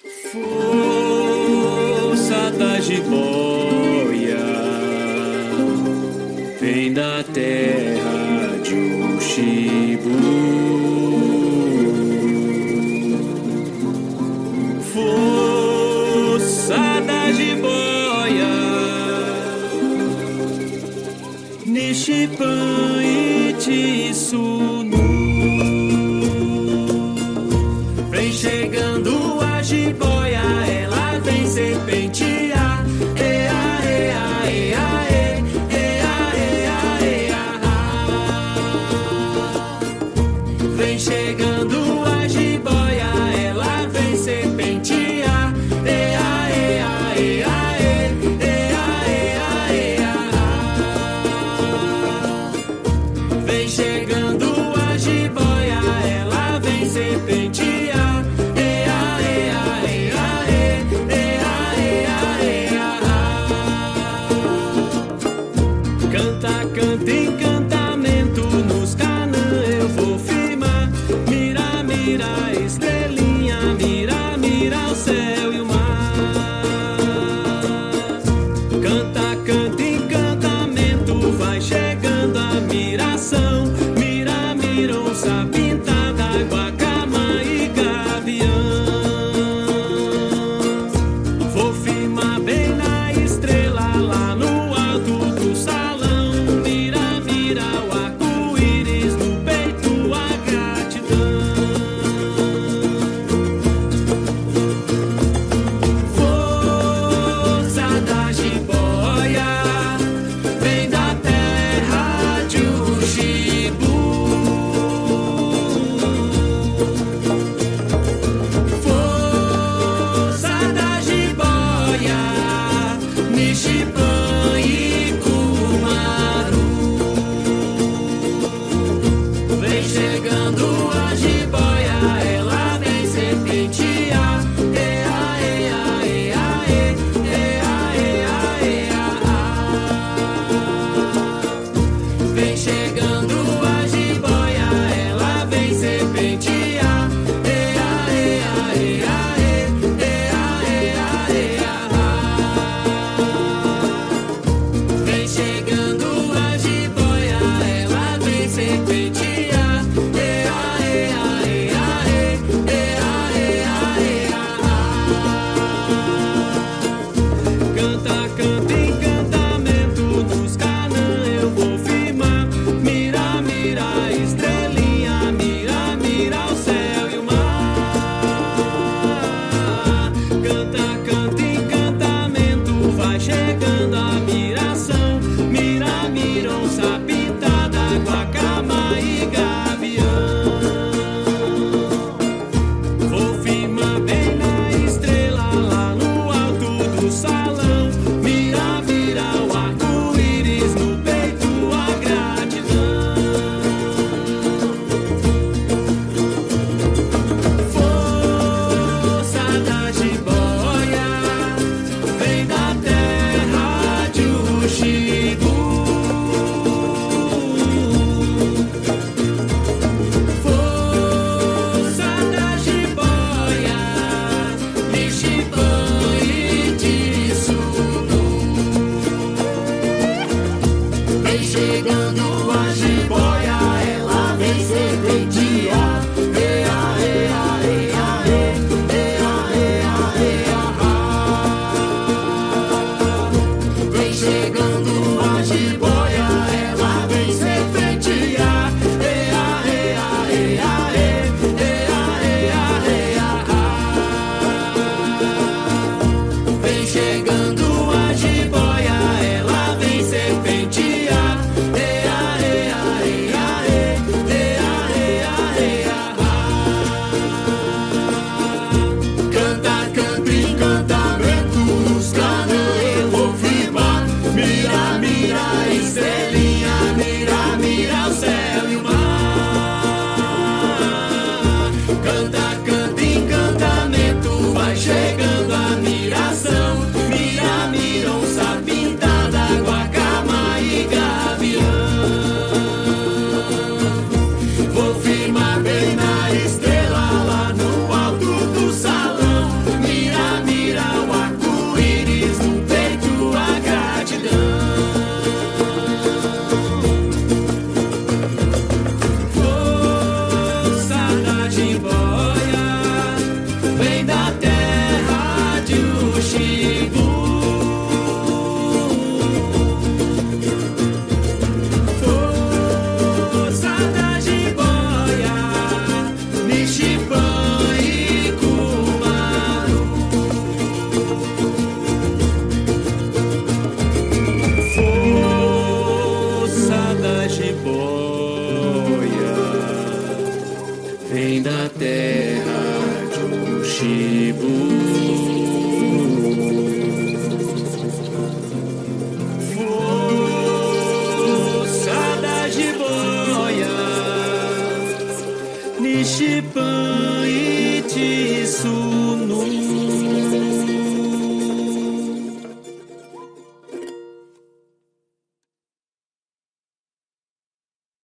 Força da jiboia vem da terra de Oxibu. Força da jiboia Nishipan Itsunu. Vem chegando a jiboia, ela vem serpentear. Ea, ea, ea, ea, ea, ea, ea. Vem chegando a jiboia, ela vem serpentear. Ea, ea, ea, ea, ea, ea. Vem chegando a jiboia, ela vem serpentear. Ea, ea, ea, ea, ea, ea. Canta, canta, encantamento nos Canã eu vou firmar. Mira, da terra de Uxibu. Força da jiboia, Nixipan e Tissu.